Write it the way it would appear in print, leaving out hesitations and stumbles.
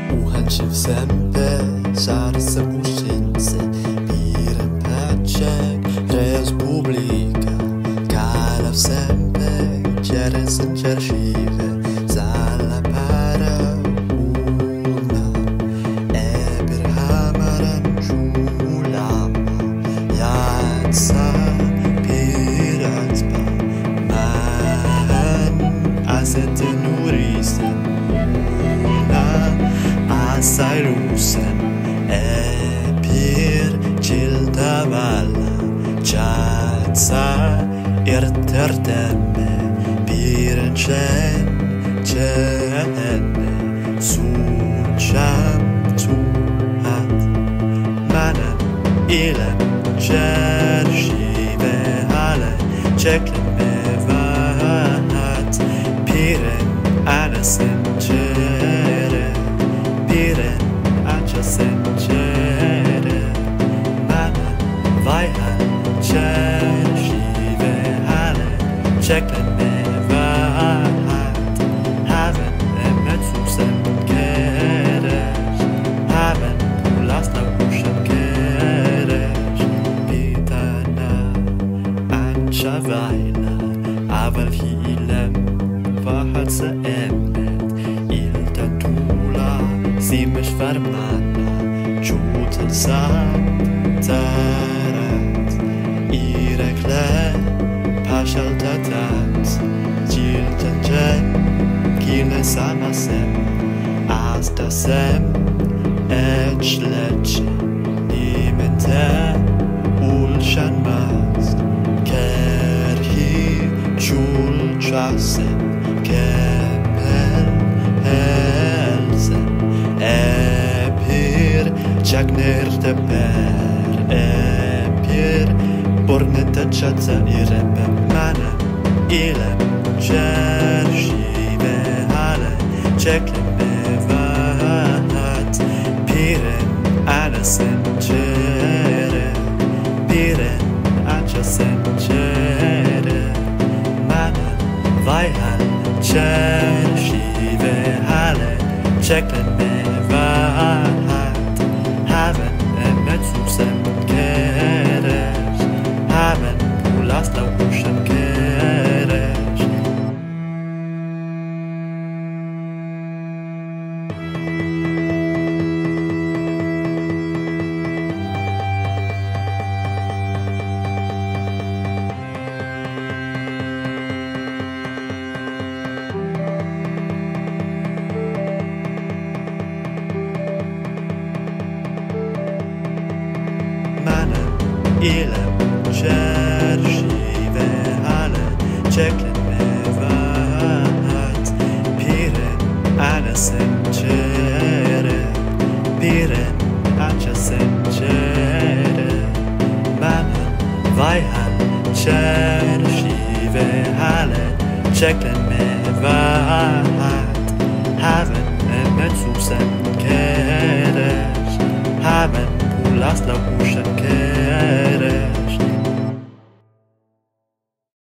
Uhančiv sempe, šarse mušince, pirem peček, respublika, karav sempe, čeresen čeršive, zala para una, ebir hamaran žulama, jatsa piratba, man asetin urisen, Asairusen epir cildavala Çatsa irtertemme Birinçen çenne Suçam tuhat Manen ilem çerşive hale Çekleme vahat Piren anasen çere Piren açasen çere Manen vayhan çerşive hale Çekleme vahat Haven emet susen kereş Haven ulasla uşan kereş Pitana anca vayla Aval hilem vahat se emmet İlten tula Simiş vermana Çutel santarat İrekle Paşal tatat Cilten cen Kine samasem Astasem Eçleçe Nimente Ulşanmaz Kerhi Çulçasem Kemel Helsen Epir Çakner teper Epir Bornete çatsa iremem Manem ilem Çerşive hale Çekleme vahat Piren anasen çere Piren açasen çere Manem vayhan Çerşive hale Çekleme vahat Haven emet susen kereş Haven ulasla uşan kereş İlem çerşive hale Çekleme vahat Piren anasen çere Piren açasen çere Manen vayhan çerşive hale Çekleme vahat Haven emet susen kereş Haven ulasla uşan kereş